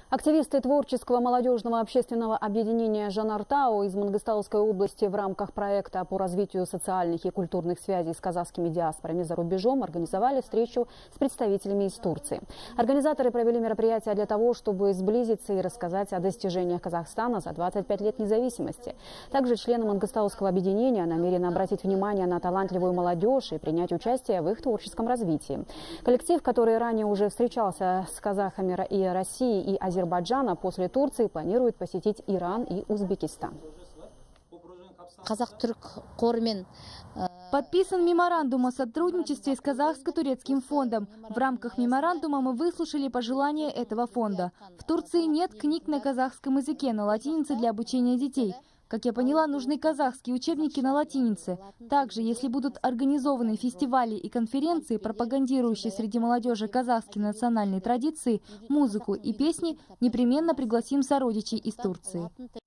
Активисты творческого молодежного общественного объединения «Жанартау» из Мангыстауской области в рамках проекта по развитию социальных и культурных связей с казахскими диаспорами за рубежом организовали встречу с представителями из Турции. Организаторы провели мероприятие для того, чтобы сблизиться и рассказать о достижениях Казахстана за 25 лет независимости. Также члены Мангыстауского объединения намерены обратить внимание на талантливую молодежь и принять участие в их творческом развитии. Коллектив, который ранее уже встречался с казахами и России и Азербайджана, после Турции планирует посетить Иран и Узбекистан. Подписан меморандум о сотрудничестве с казахско-турецким фондом. В рамках меморандума мы выслушали пожелания этого фонда. В Турции нет книг на казахском языке на латинице для обучения детей. Как я поняла, нужны казахские учебники на латинице. Также, если будут организованы фестивали и конференции, пропагандирующие среди молодежи казахские национальные традиции, музыку и песни, непременно пригласим сородичей из Турции.